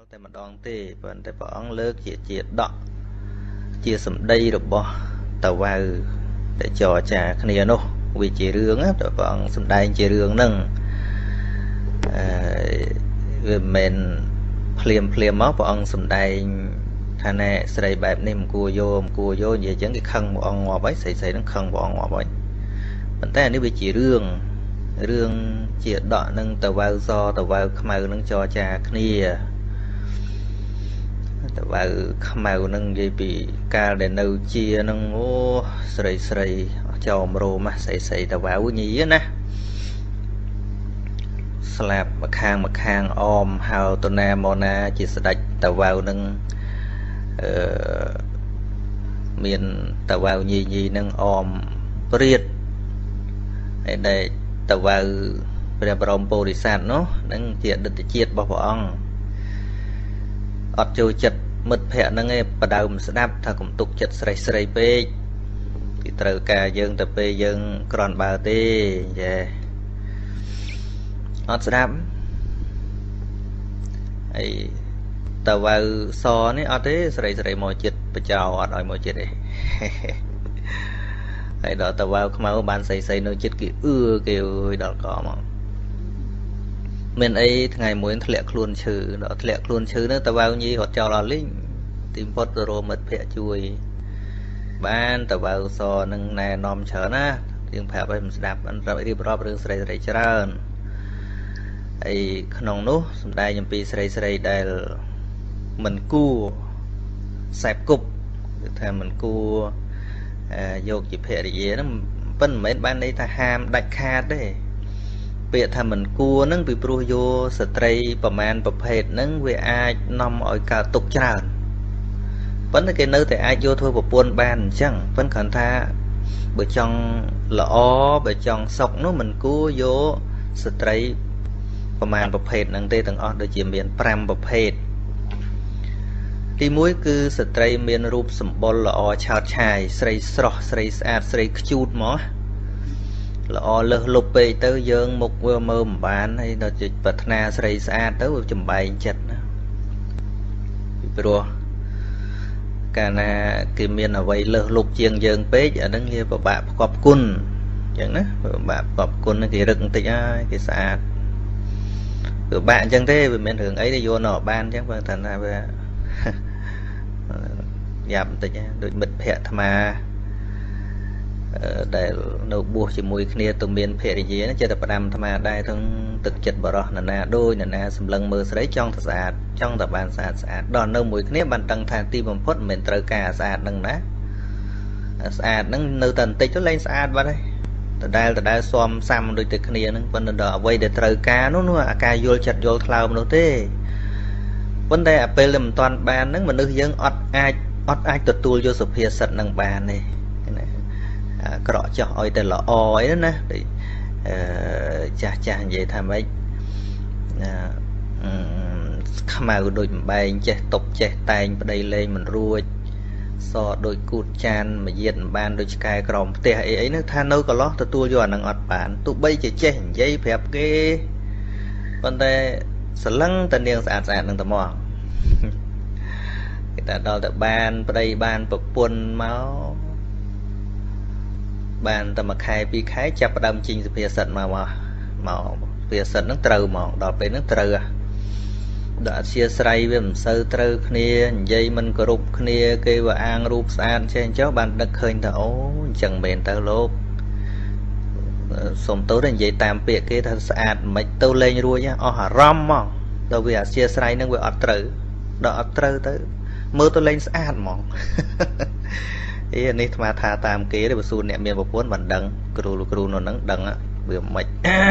តែម្ដងទេប៉ុន្តែព្រះអង្គលើកជាដកជាសម្ដីរបស់តាវ៉ៅដែលចរចាគ្នានោះវាជារឿងណាព្រះអង្គសម្ដែងជារឿងហ្នឹងវាមិនមែនភ្លាមមកព្រះអង្គសម្ដែងថាណែស្រីបែបនេះមិនគួរយកនិយាយចឹងគេខឹងព្រះអង្គងាប់ហើយស្រីហ្នឹងខឹងព្រះអង្គងាប់ហើយប៉ុន្តែនេះវាជារឿងជាដកនឹងតាវ៉ៅសតាវ៉ៅខ្មៅនឹងចរចាគ្នាតាវ៉ៅខ្មៅនឹងនិយាយពីកាលដែលនៅជានឹងអូស្រីចោមរោមស្រីតាវ៉ៅញីណាស្លាប់ម្ខាងអមហៅតណាមកណាជាស្ដេចតាវ៉ៅនឹងមានតាវ៉ៅញីនឹងអមព្រាតហើយដែលតាវ៉ៅព្រះបរមពុរិស័ទនោះនឹងជាអតីតជាតិរបស់ព្រះអង្គអត់ចូលចិត្តមិត្តភ័ក្ដិហ្នឹងឯងបដៅមិនស្ដាប់ថាកុំទុកចិត្តស្រីពេកគេត្រូវការយើងទៅពេលយើងក្រន់បើទេចាអត់ស្ដាប់ហើយតាវ៉ៅសនេះអត់ទេស្រីមកចិត្តបចោអត់ឲ្យមកចិត្តទេហើយដល់តាវ៉ៅខ្មៅបានស្រីនៅចិត្តគេគេអើយដល់កមកមានអីថ្ងៃមួយធ្លាក់ខ្លួនឈឺដល់ធ្លាក់ខ្លួនឈឺនោះតាវ៉ៅញីរត់ចោលអស់លីងទីពុតទៅរមិត្តភ័ក្ដិជួយបានតាវ៉ៅសនឹងណែនាំច្រើនណាយើងប្រាប់ឲ្យមិនស្ដាប់អន្តររៀបរាប់រឿងស្រីច្រើនហើយក្នុងនោះសំដែងអំពីស្រីដែលមិនគួរខ្សែបគប់គឺថាមិនគួរយកជាភរិយាហ្នឹងប៉ុន្តែមិនមែនបានន័យថាហាមដាច់ខាតទេពាក្យថាមិនគួរហ្នឹងពីព្រោះយកស្ត្រីប្រមាណប្រភេទហ្នឹងវាអាចនាំឲ្យកើតទុក្ខច្រើនប៉ុន្តែគេនៅតែអាចយកធ្វើប្រពន្ធបានអញ្ចឹងប៉ុន្តែគ្រាន់ថាបើចង់ល្អបើចង់សុខនោះមិនគួរយកស្ត្រីប្រមាណប្រភេទហ្នឹងទេទាំងអស់ដូចជាមាន5ប្រភេទទី1គឺស្ត្រីមានរូបសម្បុរល្អឆើតឆាយស្រីស្រស់ស្រីស្អាតស្រីខ្ជូតមកល្អលើសលប់ពេកទៅយើងមុខវាមើលមិនបានហើយដល់ជិតប្រាថ្នាស្រីស្អាតទៅចំបែងចិត្តណាពីព្រោះកាលណាគេមានអ្វីលើសលប់ជាងយើងពេកអាហ្នឹងវាពិបាកផ្គប់គុណអញ្ចឹងណាពិបាកផ្គប់គុណគេរឹកបន្តិចហើយគេស្អាតពិបាកអញ្ចឹងទេវាមិនរឿងអីទេយកនៅបានអញ្ចឹងបើថាណាវាយ៉ាប់បន្តិចដូចមិត្តភ័ក្ដិអាត្មាដែលនៅបួសជាមួយគ្នាទៅមានភរិយាចិត្តតែផ្ដាំអាត្មាដែរទាំងទឹកចិត្តបរោះនរណាដូចនរណាសម្លឹងមើលស្រីចង់តែស្អាតចង់តែបានស្អាតដល់នៅមួយគ្នាបានដឹងថាទីបំផុតមិនមែនត្រូវការស្អាតនឹងណាស្អាតនឹងនៅតែបន្តិចទៅលែងស្អាតបាត់ហើយដដែលស៊ាំសាំដូចតែគ្នានឹងប៉ុន្តែដល់អ្វីដែលត្រូវការនោះអាការយល់ចិត្តយល់ថ្លើមនោះទេប៉ុន្តែអាពេលដែលមិនទាន់បានហ្នឹងមនុស្សយើងអត់អាចទទួលយកសុភាសិតនឹងបានទេណាក្រក់ចោះឲ្យតែល្អអីណាដូចចាស់និយាយថាម៉េចខ្មៅដូចបំបែងចេះតុបចេះតែងប្តីលេងមិនរួចសដូចគូតចានមួយយាតមិនបានដូចឆ្កែក្រោមផ្ទះអីហ្នឹងថានៅកន្លោះទទួលយកអានឹងអត់បានទោះបីជាចេះនិយាយប្រាប់គេប៉ុន្តែស្រឡឹងតែនាងស្អាតនឹងតែមកគេថាដល់តែបានប្តីបានប្រពន្ធមកបានតែមួយខែពីរខែចាប់ផ្ដើមជីងសុភាសិតមកសុភាសិតហ្នឹងត្រូវហ្មងដល់ពេលហ្នឹងត្រូវដល់អធិស្ឋ័យវាមិនសូវត្រូវគ្នានិយាយមិនគោរពគ្នាគេវាអាងរូបស្អាតចេះចុះបានដឹកឃើញថាអូអញ្ចឹងមែនទៅលោកសុំទោសទៅនិយាយតាមពាក្យគេថាស្អាតមិនទៅលេងរួចអស់អារម្មណ៍ហ្មងដល់វាអធិស្ឋ័យហ្នឹងវាអត់ត្រូវដល់អត់ត្រូវទៅមើលទៅលេងស្អាតហ្មងនេះអាត្មាថាតាមគេទេបើសួរអ្នកមានប្រពន្ធមិនដឹងគ្រូនោះហ្នឹងដឹងវាមិន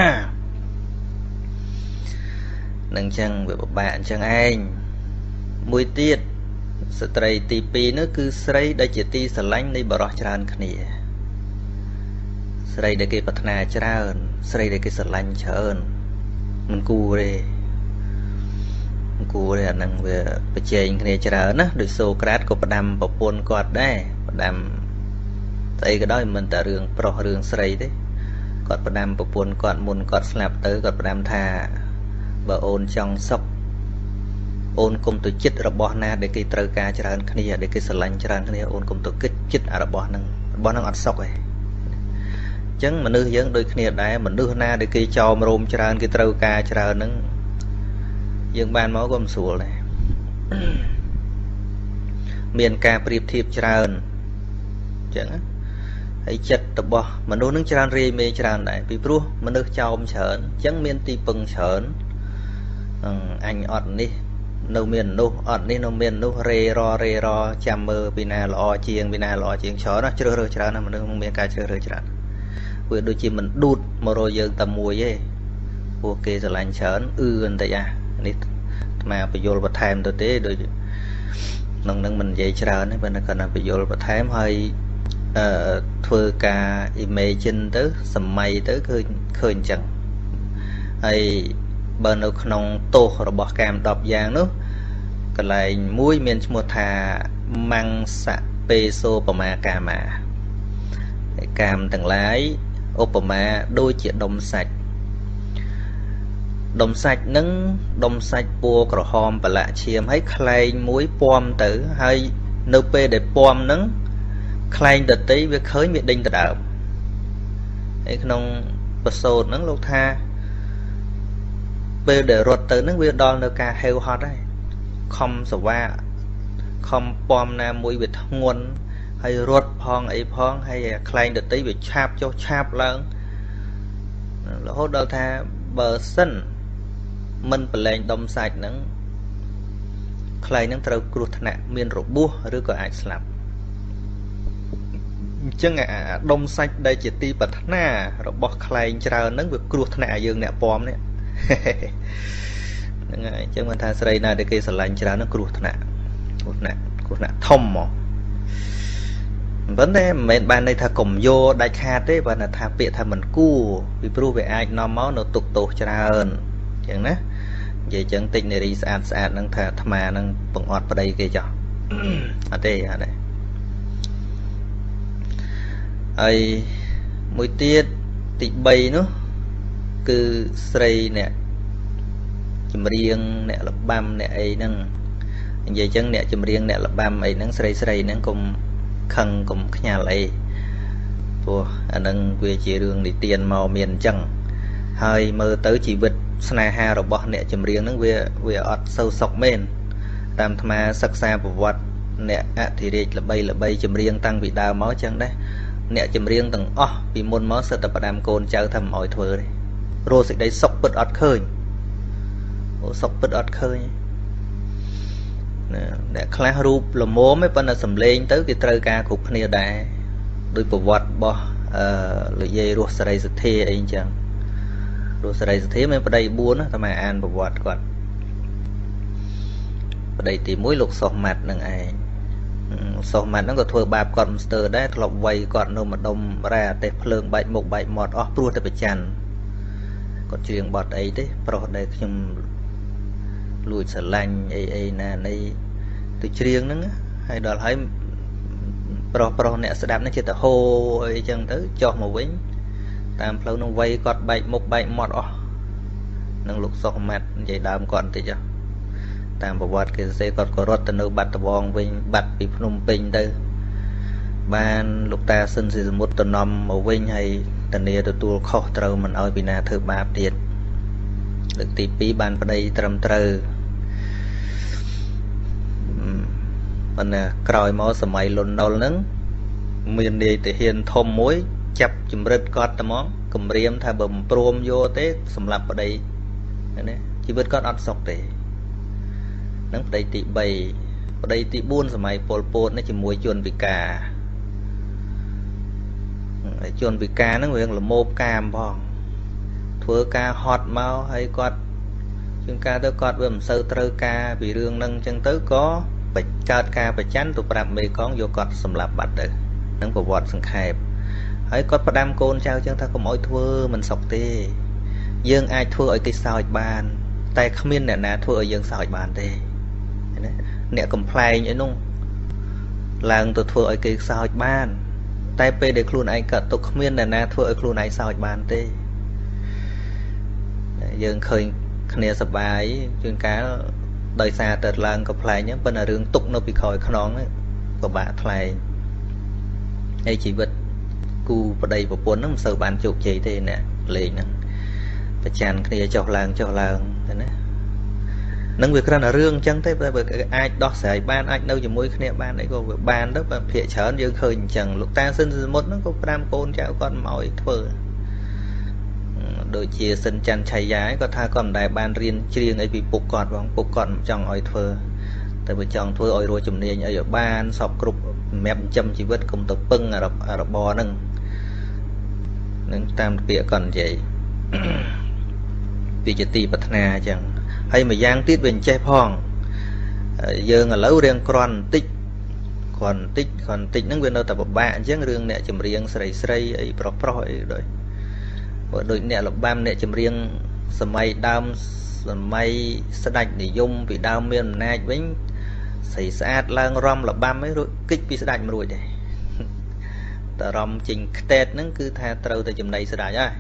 នឹងចឹងវាពិបាកអញ្ចឹងឯងមួយទៀតស្ត្រីទី2នោះគឺស្រីដែលជាទីស្រឡាញ់នៃបរិសុទ្ធច្រើនគ្នាស្រីដែលគេប្រាថ្នាច្រើនស្រីដែលគេស្រឡាញ់ច្រើនមិនគួរទេអាហ្នឹងវាប្រជែងគ្នាច្រើនណាដូចសូក្រាតក៏ផ្ដាំប្រពន្ធគាត់ដែរផ្ដាំស្អីក៏ដោយមិនតែរឿងប្រុសរឿងស្រីទេគាត់ផ្ដាំប្រពន្ធគាត់មុនគាត់ស្លាប់ទៅគាត់ផ្ដាំថាបើអូនចង់សុខ ôn cùng tổ chức ở bỏ na để cái trời ca chán kia để cái sờ lạnh chán kia ôn cùng tổ chức chích ở bỏ năng ăn sọc ấy chẳng mà nữ dân đôi kia đấy mà nữ na để cái cho mà rôm chán cái trời ca chán nâng dân ban máu gom sủa này miền ca priệp thiệp chán chẳng ấy chất tập bỏ mà nữ nâng chán ri mê chán này vì pro mà nữ cho chán chẳng miền tì bưng chán anh ọt đi nâu miền nâu ọt đi nâu miền nâu rê ro chăm mơ bina lọ chiêng chó nó chưa rơi chán mà nâng miền ca chưa rơi chán vì đôi khi mình đút mà rồi giờ tầm mùi ấy ok rồi lạnh chán anh tại à đi mà phải vô vào thêm tôi tế rồi nâng mình dậy chán ấy bên cần là phải vô vào thêm hơi thưa cả email trên tới sầm mây tới khơi chẳng hay bên ởក្នុងtôរបស់កាម10យ៉ាងនោះកន្លែងមួយមានឈ្មោះថាមង្សពេសូបមាកាមាកាមទាំងឡាយឧបមាដូចជាដុំសាច់នឹងដុំសាច់ពណ៌ក្រហមប្រឡាក់ឈាមហើយខ្លែងមួយពំទៅហើយនៅពេលដែលពំហ្នឹងខ្លែងដតីវាឃើញវាដេញទៅដើមហើយក្នុងបសោតហ្នឹងលោកថាពេលដែលរត់ទៅនឹងវាដល់នៅការហេវហត់ហើយខំសវ៉ាខំពំណាមួយវាធ្ងន់ហើយរត់ផងអីផងហើយខ្លែងដតីវាឆាបចុះឆាបឡើងរហូតដល់ថាបើសិនមិនប្រឡែងដុំសាច់ហ្នឹងខ្លែងហ្នឹងត្រូវគ្រោះថ្នាក់មានរបួសឬក៏អាចស្លាប់អញ្ចឹងអាដុំសាច់ដែលជាទីប្រាថ្នារបស់ខ្លែងច្រើនហ្នឹងវាគ្រោះថ្នាក់ឲ្យយើងអ្នកពំនេះហ្នឹងហើយអញ្ចឹងមិនថាស្រីណាដែលគេស្រឡាញ់ច្រើនហ្នឹងគ្រោះថ្នាក់ធំហ្មងប៉ុន្តែមិនមែនបានន័យថាកុំយកដាច់ខាតទេបើថាពាក្យថាមិនគួរពីព្រោះវាអាចនាំមកនៅទុកទោសច្រើនអញ្ចឹងណានិយាយអញ្ចឹងតិចនារីស្អាតហ្នឹងថាអាត្មាហ្នឹងបង្អត់ប្តីគេចោះអត់ទេហើយមួយទៀតទី3នោះគឺស្រីអ្នកចម្រៀងអ្នកលបាំអ្នកអីហ្នឹងនិយាយចឹងអ្នកចម្រៀងអ្នកលបាំអីហ្នឹងស្រីហ្នឹងកុំខឹងកុំខ្ញាល់អីព្រោះអាហ្នឹងវាជារឿងនិទានមកមានអញ្ចឹងហើយមើលទៅជីវិតស្នេហារបស់អ្នកចម្រៀងហ្នឹងវាអត់សូវសុខមែនតាមអាត្មាសិក្សាប្រវត្តិអ្នកអធិរាជល្បីចម្រៀងតាំងពីដើមមកចឹងដែរអ្នកចម្រៀងទាំងអស់ពីមុនមកសិតតែផ្ដាំកូនចៅថាមិនអោយធ្វើទេរស់សេចក្តីសុខពិតអត់ឃើញសុខពិតអត់ឃើញអ្នកខ្លះរូបល្មមឯប៉ុន្តែសំលេងទៅគេត្រូវការគ្រប់គ្នាដែរដោយប្រវត្តិរបស់លោកយាយរស់សេរីសទ្ធាអីអញ្ចឹងរស់សេរីសទ្ធាមានប្តី4ណាតែមកអានប្រវត្តិគាត់ប្តីទី1លោកសុសម៉ាត់នឹងឯងសុសម៉ាត់ហ្នឹងក៏ធ្វើបាបគាត់មិនស្ទើរដែរធ្លាប់វាយគាត់នៅម្ដុំរ៉ែអាទេសភ្លើងបែកមុខបែកមាត់អស់ព្រោះតែប្រច័ណ្ឌគាត់ច្រៀងបទអីទេប្រុសដែលខ្ញុំលួចស្រឡាញ់អីណានៃទៅច្រៀងហ្នឹងហើយដល់ហើយប្រុសអ្នកស្ដាប់នេះចេះតែហូអីចឹងទៅចុះមកវិញតាមផ្លូវនឹងវាយគាត់បែកមុខបែកមាត់អស់នឹងលោកសុខម៉ាត់និយាយដើមគាត់បន្តិចតាមប្រវត្តិគេសរសេរគាត់ក៏រត់ទៅនៅបាត់ដំបងវិញបាត់ពីភ្នំពេញទៅបានលោកតាស៊ិនស៊ីសមុទ្រទៅនាំមកវិញហើយធានាទទួលខុសត្រូវមិនឲ្យពីណាធ្វើបាបទៀតលើកទី2បានប្តីត្រឹមត្រូវប៉ុន្តែក្រោយមកសម័យលន់នល់ហ្នឹងមាននាយទាហានធំមួយចាប់ចម្រិតគាត់តែមកគម្រាមថាបើមិនព្រមយកទេសម្លាប់ប្តីណាជីវិតគាត់អត់សុខទេនឹងប្តីទី3ប្តីទី4សម័យប៉ុលពតនេះជាមួយជនពិការជនពិការហ្នឹងវាល្មោបកាមផងធ្វើការហត់មកហើយគាត់ជួនកាលទៅគាត់វាមិនសូវត្រូវការពីរឿងហ្នឹងអញ្ចឹងទៅក៏កើតការប្រច័ណ្ឌទៅប្រាប់មេកងយកគាត់សម្លាប់បាត់ទៅនឹងប្រវត្តិសង្ខេបហើយគាត់ផ្ដាំកូនចៅអញ្ចឹងថាកុំអោយធ្វើមិនសុខទេយើងអាចធ្វើឲ្យគេសើចបានតែគ្មានអ្នកណាធ្វើឲ្យយើងសើចបានទេណាអ្នកកំ pl ែងអីនោះឡើងទៅធ្វើឲ្យគេសើចបានតែពេលដែលខ្លួនឯងកើតទុកគ្មានអ្នកណាធ្វើឲ្យខ្លួនឯងសើចបានទេយើងឃើញគ្នាសប្បាយជួនកាលដោយសារតែឡើងក៏ផ្លែងហ្នឹងប៉ុន្តែរឿងទុកនៅពីក្រោយខ្នងហ្នឹងពិបាកថ្លែងហើយជីវិតគូប្តីប្រពន្ធហ្នឹងមិនសូវបានជោគជ័យទេអ្នកលេងហ្នឹងប្រច័ណ្ឌគ្នាចុះឡើងឃើញណានឹងវាគ្រាន់តែរឿងអញ្ចឹងទេបើអាចដោះស្រាយបានអាចនៅជាមួយគ្នាបានអីក៏វាបានទៅបើភាកច្រើនយើងឃើញអញ្ចឹងលោកតាស៊ិនសមុទ្រហ្នឹងក៏5កូនចៅគាត់មកឲ្យធ្វើដូចជាសិនច័ន្ទឆៃយ៉ាគាត់ថាគាត់មិនដែលបានរៀនច្រៀងអីពីពុកគាត់ផងពុកគាត់មិនចង់ឲ្យធ្វើតែវាចង់ធ្វើឲ្យរស់ជំនាញអីឲ្យបានសពគ្រប់សម្រាប់ចិញ្ចឹមជីវិតកុំទៅពឹងរបរហ្នឹងនឹងតាមពាក្យគាត់និយាយពីជាទីប្រាថ្នាអញ្ចឹងហើយមួយយ៉ាងទៀតវាអញ្ចេះផងយើងឥឡូវរៀងគ្រាន់បន្តិចហ្នឹងវានៅតែពិបាកអញ្ចឹងរឿងអ្នកចម្រៀងស្រីអីប្រុសអីដូចបើដូចអ្នកលបាំអ្នកចម្រៀងសម័យដើមសម័យស្ដេចនិយមពីដើមមានអំណាចវិញស្រីស្អាតឡើងរំលបាំអីរួចគិចពីស្ដេចមិនរួចទេតែរំចេញខ្ទេតហ្នឹងគឺថាត្រូវតែចំណៃស្ដេចហើយ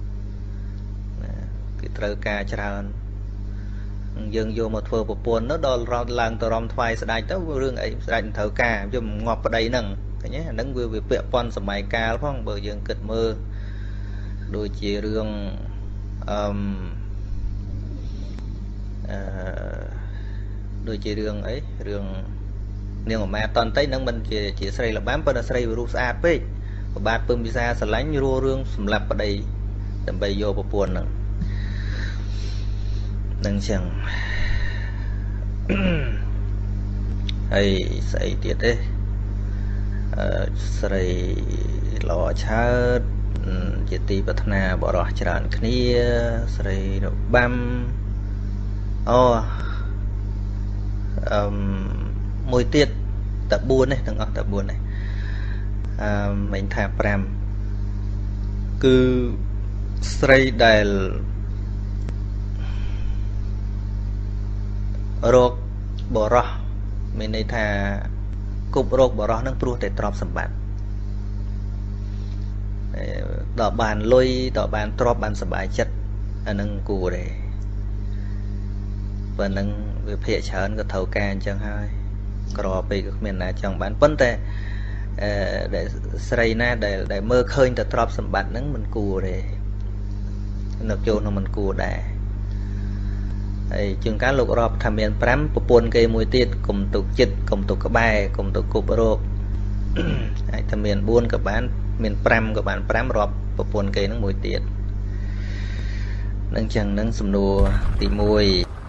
គឺត្រូវការច្រើនយើងយកមកធ្វើប្រពន្ធនោះដល់រត់ឡើងទៅរំថ្វាយស្ដេចទៅរឿងអីស្ដេចមិនត្រូវការយកងាប់ប្តីហ្នឹងឃើញទេអាហ្នឹងវាពាក់ព័ន្ធសម័យកាលផងបើយើងគិតមើលដូចជារឿងដូចជារឿងអីរឿងនាងឧមាតន្តីហ្នឹងមិនជាស្រីលបាំប៉ុន្តែស្រីរូបស្អាតពេកប្របាទពឹមពិសាស្រឡាញ់រੂរឿងសម្លាប់ប្តីដើម្បីយកប្រពន្ធហ្នឹងនឹងចឹងហើយស្អីទៀតទេស្រីល្អឆើតជាទីប្រាថ្នាបរោះច្រើនគ្នាស្រីរបាំមួយទៀតតែ4នេះទាំងអស់តែ4នេះមិនថា5គឺស្រីដែលរោគបរោះមានន័យថាគប់រោគបរោះនឹងព្រោះតែទ្រព្យសម្បត្តិដល់បានលុយដល់បានទ្រព្យបានសុបាយចិត្តអានឹងគួរទេប៉ុណ្ណឹងវាភាកច្រើនក៏ត្រូវការអញ្ចឹងហើយក្រពេកក៏គ្មានណាចង់បានប៉ុន្តែដែលស្រីណាដែលមើលឃើញតែទ្រព្យសម្បត្តិហ្នឹងមិនគួរទេនៅចូលនោះមិនគួរដែរហើយជាងការលោករាប់ថាមាន5ប្រពន្ធគេមួយទៀតកុំទុកចិត្តកុំទុកក្បែរកុំទុកគប់រោគអាចថាមាន4ក៏បានមាន5ក៏បាន5រាប់ប្រពន្ធគេនឹងមួយទៀតនឹងចឹងនឹងសំណួរទី1